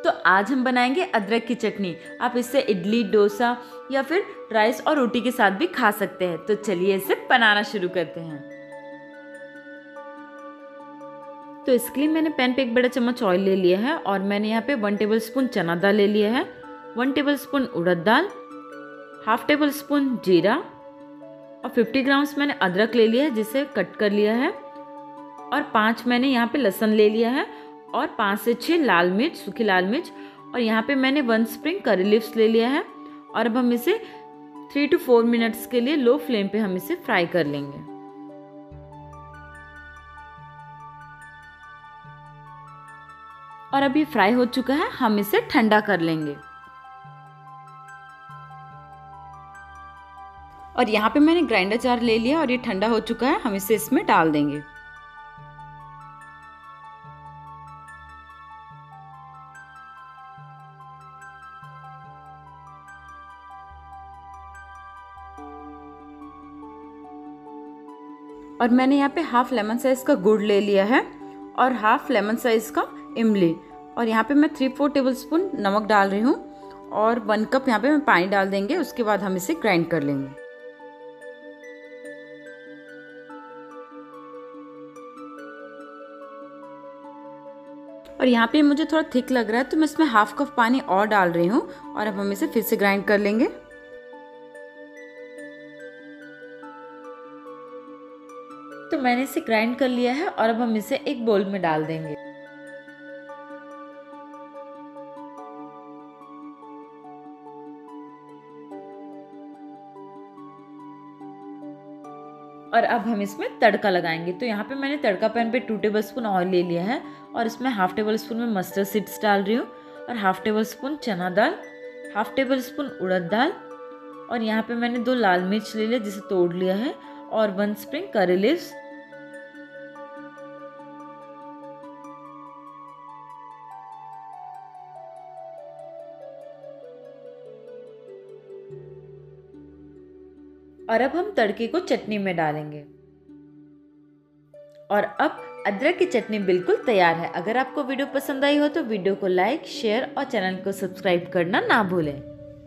तो आज हम बनाएंगे अदरक की चटनी। आप इससे इडली, डोसा या फिर राइस और रोटी के साथ भी खा सकते हैं। तो चलिए इसे बनाना शुरू करते हैं। तो इसके लिए मैंने पैन पे 1 बड़ा चम्मच ऑयल ले लिया है और मैंने यहाँ पे 1 टेबल स्पून चना दाल ले लिया है, 1 टेबल स्पून उड़द दाल, हाफ टेबल स्पून जीरा और 50 ग्राम्स मैंने अदरक ले लिया है जिसे कट कर लिया है, और 5 मैंने यहाँ पे लहसुन ले लिया है और 5 से 6 लाल मिर्च, सूखी लाल मिर्च, और यहाँ पे मैंने 1 स्प्रिंग करी लीव्स ले लिया है। और अब हम इसे 3 to 4 मिनट्स के लिए लो फ्लेम पे हम इसे फ्राई कर लेंगे। और अब ये फ्राई हो चुका है, हम इसे ठंडा कर लेंगे। और यहाँ पे मैंने ग्राइंडर जार ले लिया और ये ठंडा हो चुका है, हम इसे इसमें डाल देंगे। और मैंने यहाँ पे हाफ लेमन साइज का गुड़ ले लिया है और हाफ लेमन साइज का इमली, और यहाँ पे मैं 3-4 टेबल स्पून नमक डाल रही हूँ और 1 कप यहाँ पे मैं पानी डाल देंगे। उसके बाद हम इसे ग्राइंड कर लेंगे। और यहाँ पे मुझे थोड़ा थिक लग रहा है तो मैं इसमें हाफ कप पानी और डाल रही हूँ और अब हम इसे फिर से ग्राइंड कर लेंगे। तो मैंने इसे ग्राइंड कर लिया है और अब हम इसे एक बाउल में डाल देंगे। और अब हम इसमें तड़का लगाएंगे। तो यहाँ पे मैंने तड़का पैन पे 2 टेबल स्पून ऑयल ले लिया है और इसमें हाफ टेबल स्पून में मस्टर्ड सीड्स डाल रही हूँ और हाफ टेबल स्पून चना दाल, हाफ टेबल स्पून उड़द दाल, और यहाँ पे मैंने 2 लाल मिर्च ले लिया जिसे तोड़ लिया है, और 1 स्प्रिंग करी लीव्स। और अब हम तड़के को चटनी में डालेंगे। और अब अदरक की चटनी बिल्कुल तैयार है। अगर आपको वीडियो पसंद आई हो तो वीडियो को लाइक, शेयर और चैनल को सब्सक्राइब करना ना भूलें।